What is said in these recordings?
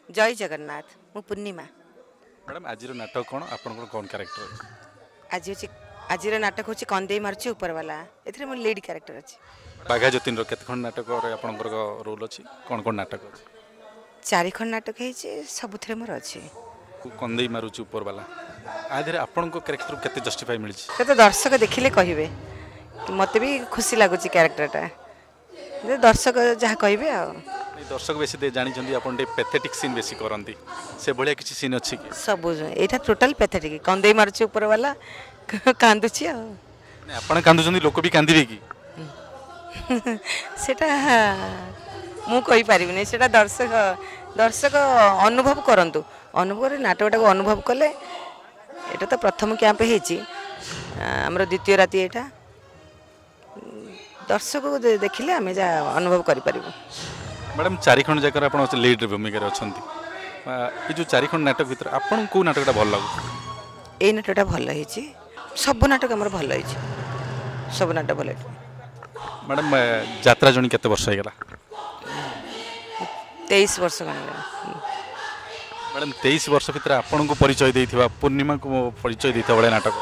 जय जगन्नाथ मु पूर्णिमा। मैडम आज नाटक कौन आपण कौन कैरेक्टर आज हूँ आज नाटक हूँ कंदे मार्च उपरवाला ए मो लीड क्यारेक्टर अच्छी। बाघा ज्योति केत खंड नाटक आप रोल अच्छी कौन कौन नाटक अच्छी 4 खंड नाटक है सबुथ मोर अच्छी। कंदे मारुची ऊपर वाला आधे आपण कैरेक्टर केते जस्टिफाई मिली से तो दर्शक देखिले कहे कि मत भी खुशी लगुच क्यारेक्टरटा दर्शक जहाँ कहे आ दर्शक बेसी जानी आप पैथेटिक सीन बेसी करती से भाया किसी सीन अच्छी कि सब यहाँ टोटाल पैथेटिक कंदे मार्च ऊपर वाला कांदुची आपण कांदुचंदी लोक भी कांदिबे कि सेटा मु कहि पारिबिनी सेटा दर्शक दर्शक अनुभव करंतु अनुभव करे नाटकटा को अनुभव कले एटा तो प्रथम कैंप हेची हमर द्वितीय राति एटा दर्शक को देखिले आमे जा अनुभव करि पारिबु। मैडम 4 खंड जाकर आप लीड भूमिका अच्छा ये जो 4 खंड नाटक भर आपन को नाटकटा भल लगुच ए नाटकटा भल हेची सब नाटक हमर भल हेची सब नाटक भल मैडम यात्रा जणी केते वर्ष होगला 23 वर्ष गण मैडम 23 वर्ष भर आपन को परिचय देथिबा पूर्णिमा को परिचय देथिबा बळे नाटक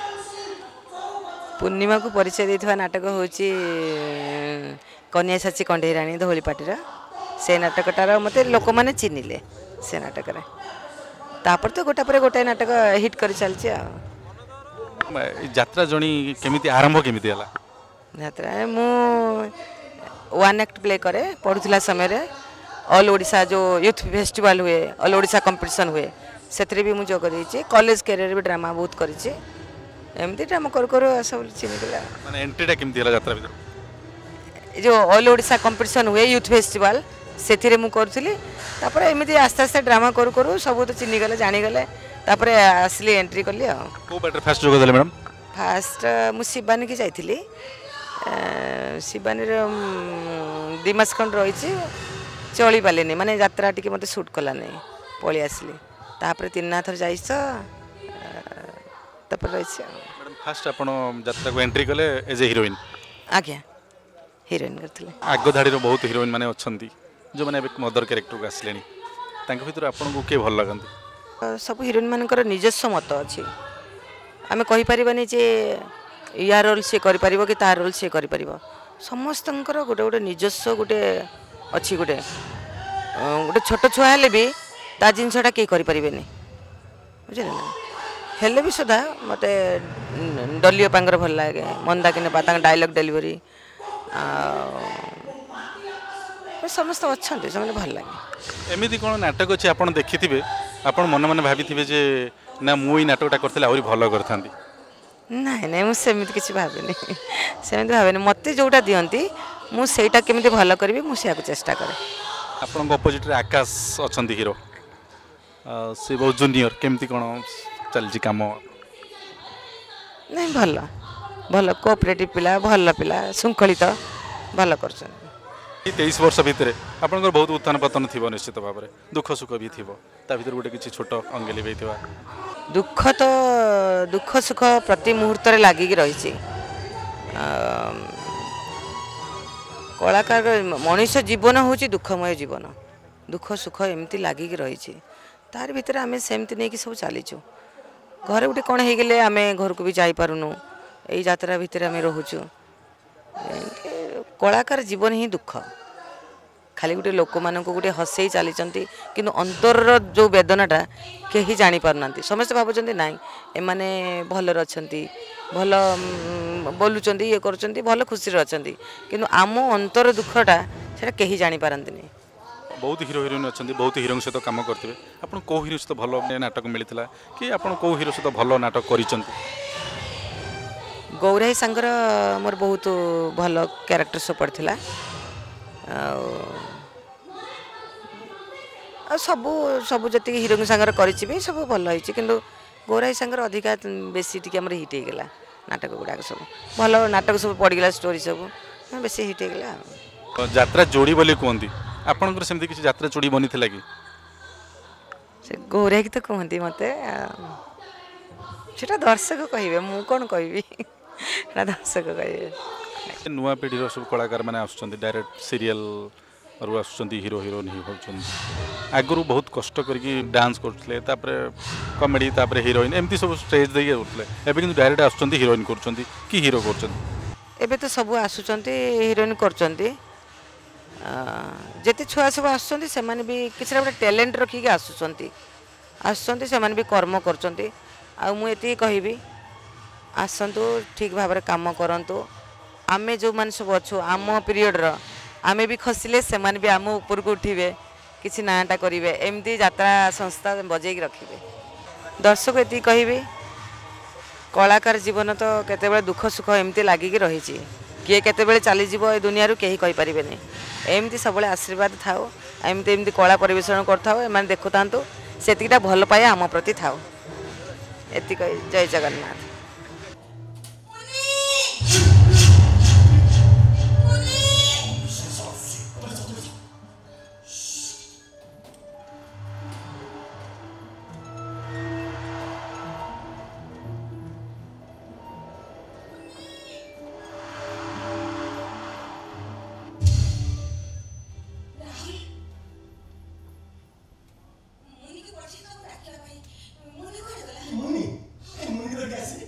पूर्णिमा को परिचय देथिबा नाटक होची कन्या साची कंढेराणी धौलीपाटीर से नाटकटार मते लोक माने चिन्हिले से नाटक रे तापर तो गोटा पर गोटा नाटक हिट कर चलची आ यात्रा जणी केमिति आरंभ केमिति हला यात्रा मु वन एक्ट प्ले करे पढुतला समय रे ऑल ओडिशा जो यूथ फेस्टिवल हुए ऑल ओडिशा कंपटीशन हुए से भी मुझे करी कॉलेज कैरियर भी ड्रामा बहुत करी एमती ड्रामा कर सब चिन्हला माने एंट्रीटा केमिति हला यात्रा भीतर जो ऑल ओडिशा कंपटीशन हुए यूथ फेस्टिवल से मु करूली तापर एमती आस्ते आस्ते ड्रामा करू करू सब तो चिन्हीगले जानीगले तापर आसली एंट्री कली आ को बैटर फास्ट जोग देले मैडम फास्ट मु शिवानी की जाइथिली शिवानी रे 2 मास खंड रही चली पारे माने यात्रा टी मत सुट कला नहीं पलि आसली तापर 3 थर जाइस तापर रही मैडम फास्ट आपण यात्रा को एंट्री कले एज ए हीरोइन आज्ञा हीरोइन करथिले आगो धाड़ी रो बहुत हीरोइन माने अछंती जो माने मदर कैरेक्टर को आसलेनी तांका भीतर आपण को के भल लागंती सब हीरोइन मानकर निजस्व मत अच्छी आम कहीपरि जे या रोल सी कर कि ता रोल सी कर समस्त गोटे गोटे निजस्व गोटे अच्छी गोटे गोटे छोट छुआ हेले भी ता जिनसटा कहीं करें बुझे ना हेले भी सुधा मत डलियो पांगर भल लगे मंदाकिनी पा डायलॉग डेलीवरी समस्त अच्छा से भल लगे एमती कौन नाटक अच्छे आप देखि आप मन मन भाभी जे ना मुई नाटकटा करते आहरी भल करता नाई नाई मुझे किसी भावेनि सेमती भावेनि मत जोटा दिखती मुझा केमी भल करी मुझे चेष्टा करे आपण अपोजिट आकाश अच्छा हीरो से बहुत जूनियर केमती कौन चलती कम नहीं भल भल कोऑपरेटिव पिला भल पिला शृंखलित भल कर 23 वर्ष भितर आपंकर बहुत उत्थान पतन थी निश्चित भाव में दुख सुख भी थी भर गोटे किसी छोट अंगेली भी दुख तो दुख सुख प्रति मुहूर्त लगिक रही कलाकार मनुष्य जीवन हूँ दुखमय जीवन दुख सुख एमती लगिक रही तार भीतर आम सेमती नहीं कि सब चलीचु घर गोटे कौन हो गले आम घर को भी जापारूनु यही यात्रा भितर आम रोचु कलाकार जीवन ही दुख खाली गोटे लोक मान गोटे हसई चली किंतु अंतर जो वेदनाटा कहीं जापारना समस्त भावुं ना एमाने भलर अच्छा भल बोलुंट ये कर भल खुशी अच्छा किंतु आम अंतर दुखटा से कहीं जापारती नहीं बहुत हिरो हिरोइन अच्छा बहुत हिरो सहित कम करते आप कौ हिरो सहित भल नाटक मिलता कि आप कौ हिरो सहित भल नाटक कर गौराई सांगर मोर बहुत भल क्यारेक्टर सब पड़ता सबू सबू जी हिरो सांगर कर सब भल होती कि गौराई सांगर अधिका बेसी टी हिट होगा नाटक गुड़ाक सब भल नाटक सब पड़गला स्टोरी सब बेसी हिट होगा यात्रा जोड़ी बोली कहती आपंकर सेमती किसी यात्रा जोड़ी बनी थी कि गौराई तो कहती मत से दर्शक कहे मु कौन कह दर्शक कहे नुआ पीढ़ी सब कलाकार मैंने डायरेक्ट सीरियल आसुँच हिरो हिरोइन होती आगु बहुत कष्ट करके डांस करते कमेडी हिरोइन एमती सब स्टेज दे करते कि डायरेक्ट आसुँच हिरोइन कर हिरो कर एबे तो सब आसुचंती हिरोइन करचंती जेते छुआ सब आसुचंती से माने भी किसी गोटे टैलेंट रखिक आसुचंती आसुचंती से माने भी कर्म करचंती आ मु एति कहबी आसंतु ठीक भाव में काम करंतु आमे जो मान सब अच्छु आम पीरियड रो आमे भी खसिले से माने भी आम ऊपर को उठिबे किसी नाटा करिवे एमती यात्रा संस्था बजेक रखिबे दर्शक एति कहबी कलाकार जीवन तो केतेबेले दुख सुख एमती लागिकी रही किए केतेबेले चलीज ए दुनिया कहीं कहींपारे एमती सब आशीर्वाद थाओ एमती एमती कला परिवेशन करथाओ एमाने देखु थांतु सेतिकीटा भल पाए आम प्रति थाओ एति जय जगन्नाथ। मुनि मुनि को गला मुनि मुनि तो कैसे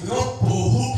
ବହୁତ